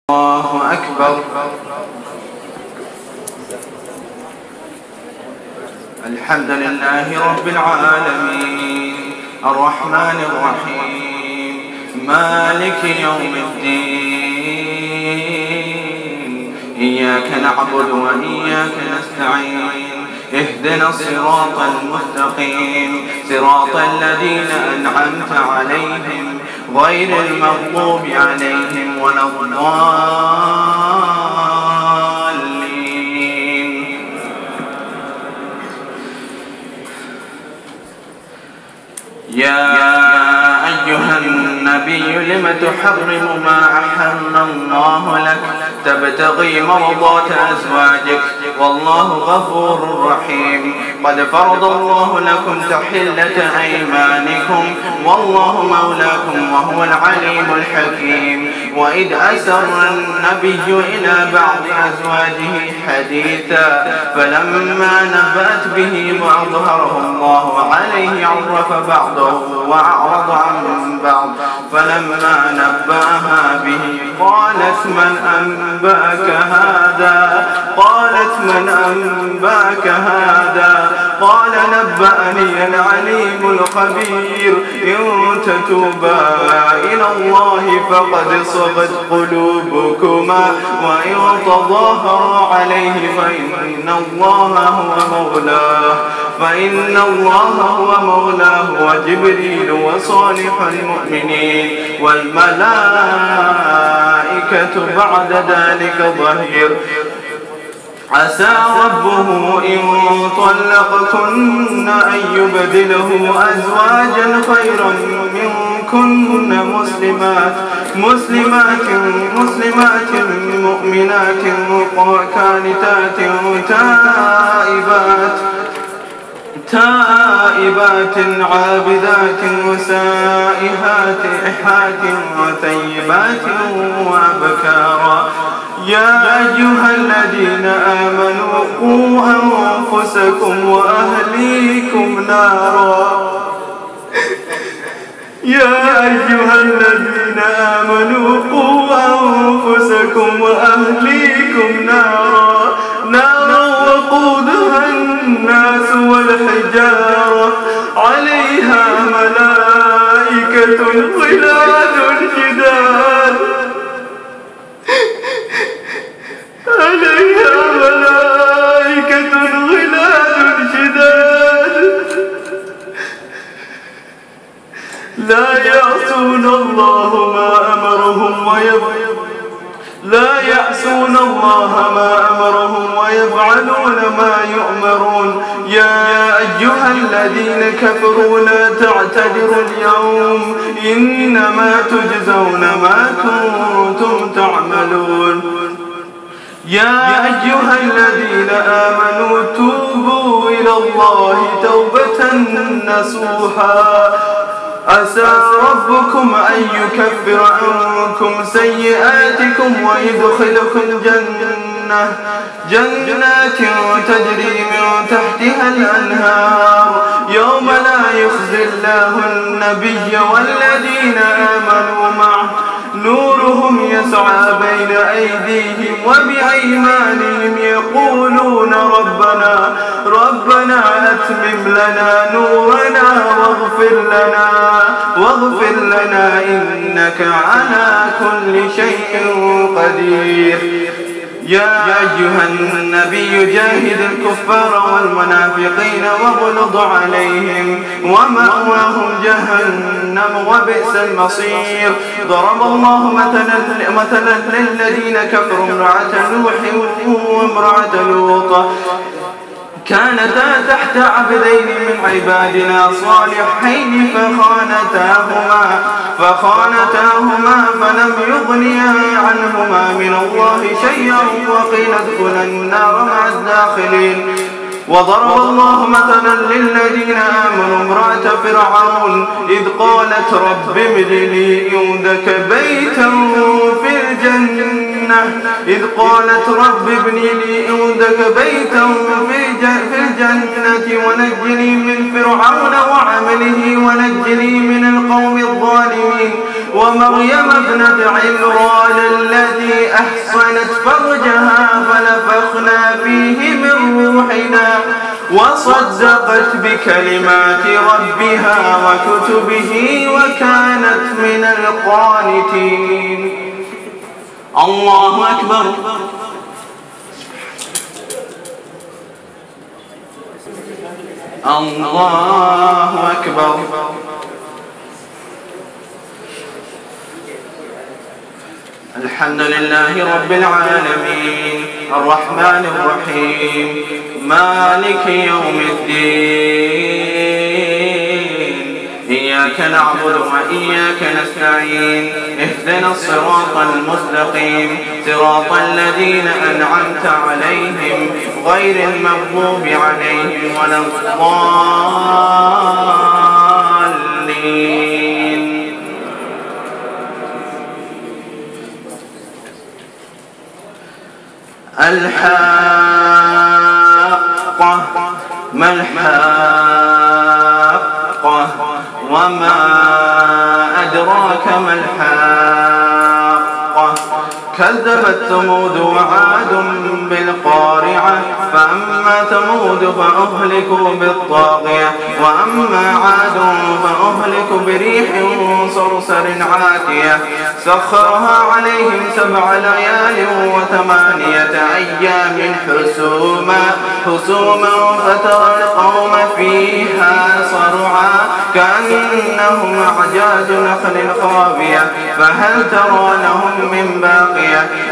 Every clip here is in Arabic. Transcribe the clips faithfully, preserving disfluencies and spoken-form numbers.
الله أكبر. الحمد لله رب العالمين الرحمن الرحيم مالك يوم الدين إياك نعبد وإياك نستعين اهدنا الصراط المستقيم صراط الذين أنعمت عليهم غير المغضوب عليهم ولا الضالين. يا أيها النبي لم تحرم ما أحل الله لك تبتغي مرضات أزواجك والله غفور رحيم. قد فرض الله لكم تحلة أيمانكم والله مولاكم وهو العليم الحكيم. وإذ أسر النبي إلى بعض أزواجه حديثا فلما نبأت به وأظهره الله عليه عرف بعضه وأعرض عن بعض فلما نبأها به قالت من أنبأك هذا قالت من أنبأك هذا قال نبأني العليم الخبير إن تتوبا إلى الله فقد صغت قلوبكما وإن تظاهرا عليه فإن الله هو مولاه فإن الله هو مولاه وجبريل وصالح المؤمنين والملائكة بعد ذلك ظهير. عسى ربه إن طلقكن أن يبدله أزواجا خيرا منكن مسلمات مسلمات مسلمات مؤمنات قانتات تائبات تائبات عابدات وسائحات إحات وثيبات وأبكارا. يا أيها الذين آمنوا قوا أنفسكم وأهليكم نارا يا أيها الذين آمنوا قوا أنفسكم وأهليكم نارا نارا وقودها الناس والحجارة عليها ملائكة غلاظ شداد عليها ملائكة غلاظ شداد لا يعصون الله ما أمرهم ويفعلون لا يعصون الله ما أمرهم ويفعلون ما يؤمرون. يا أيها الذين كفروا لا تعتذروا اليوم إنما تجزون ما كنتم تعملون. يا أيها الذين آمنوا توبوا إلى الله توبة نصوحا عسى ربكم أن يكفر عنكم سيئاتكم ويدخلكم جنة جنات تجري من تحتها الأنهار يوم لا يخزي الله النبي والذين آمنوا معه نورهم يسعى بين أيديهم وبأيمانهم يقولون ربنا ربنا أتمم لنا نورنا واغفر لنا واغفر لنا إنك على كل شيء قدير. يا أيها النبي جاهد الكفار والمنافقين واغلظ عليهم ومأواهم جهنم وبئس المصير. ضرب الله مثلا مثلا للذين كفروا امرأة نوح وامرأة لوط كانتا تحت عبدين من عبادنا صالحين فخانتاهما فخانتاهما فلم يغنيا عنهما من الله شيئا وقيل ادخلا النار مع الداخلين. وضرب الله مثلا للذين آمنوا امرأة فرعون إذ قالت رب ابن لي عندك بيتا في الجنة إذ قالت رب ابن لي عندك بيتا في الجنة ونجني من فرعون وعمله ونجني من القوم الظالمين. ومريم ابنة عمران التي أحصنت فرجها فنفخنا فيه من روحنا وصدقت بكلمات ربها وكتبه وكانت من القانتين. الله أكبر. الله أكبر. الحمد لله رب العالمين الرحمن الرحيم مالك يوم الدين إياك نعبد وإياك نستعين اهدنا الصراط المستقيم صراط الذين أنعمت عليهم غير المغضوب عليهم ولا الضالين. الحاقة ما الحاقة وما أدراك ما الحاقة كذبت ثمود وعاد بالقارعة فأما ثمود فأهلكوا بالطاغية وأما عاد فأهلكوا بريح صرصر عاتية سخرها عليهم سبع ليال وثمانية أيام حسوما حسوما فترى القوم فيها صرعا كأنهم أعجاز نخل خاوية فهل ترى لهم من باقية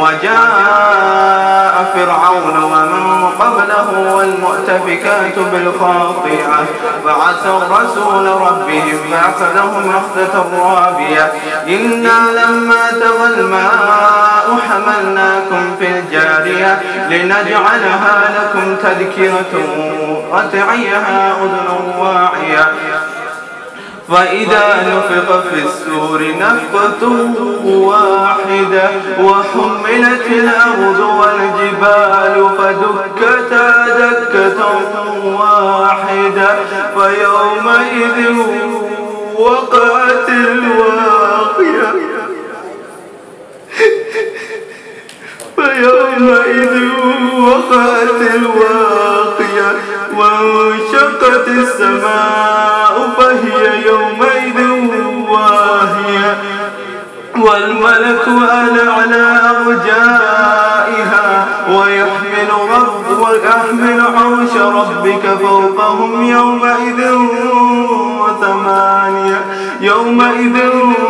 وجاء فرعون ومن قبله والمؤتفكات بالخاطئة فعصوا رسول ربهم فأخذهم أخذة رابية إنا لما تغى الماء حملناكم في الجارية لنجعلها لكم تذكرة وتعيها أذن واعية فإذا نفخ في السور نفخة واحدة وحملت الأرض والجبال فدكتا دكة واحدة فيومئذ وقعت الواقية فيومئذ وقعت الواقية وانشقت السماء فهي يومئذ واهية والملك على أرجائها ويحمل رب ويحمل عرش ربك فوقهم يومئذ وثمانية يومئذ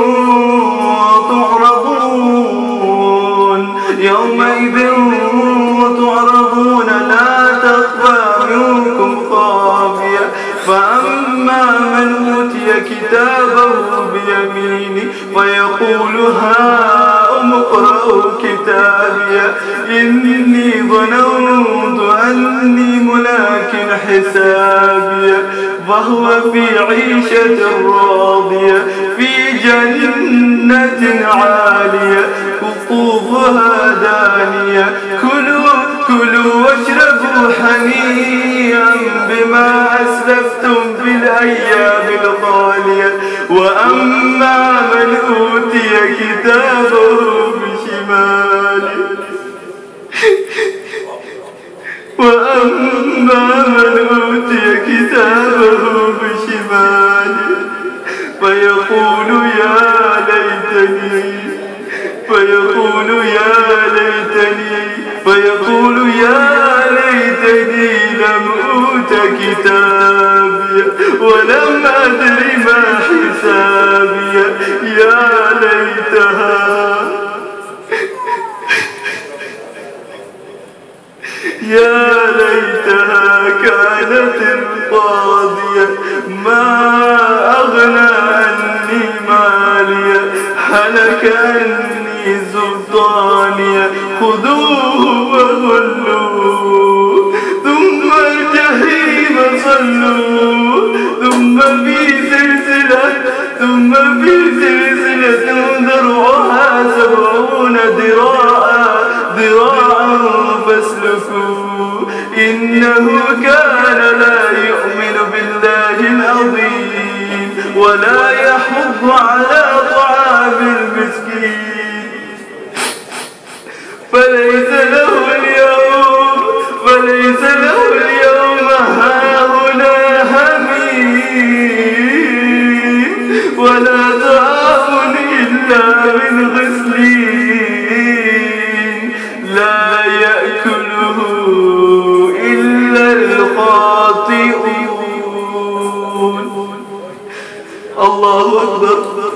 تعرضون يومئذ تعرضون لا تخفى منكم خافية فأما من أوتي كتابه بيمينه فيقول هاؤم اقرءوا كتابي إني ظننت أني ملاك حسابي وهو في عيشة راضية في جنة عالية قطوفها دانية كلوا كلوا واشربوا حنيئا بما أسلفتم في الأيام الخالية وأما من أوتي كتابه بشماله وأما من أوتي كتابه بشماله فيقول يا ليتني فيقول يا ليتني فيقول يا ليتني لم أوت كتابي ولم أدر ما حسابي يا ليتها يا ليتها كانت القاضية ما أغنى عني مالية هلك عني سلطانية خذوه وغلوه ثم الجحيم صلوه ثم في سلسلة ثم في سلسلة ذرعها سبعون ذراعا ذراعا فاسلكوه إنه كان لا يؤمن بالله العظيم ولا يحض على طعام طعام المسكين، فليس له اليوم فليس له اليوم هاهنا حميم ولا طعام إلا من غسلين لا يأكله إلا الخاطئون. الله أكبر.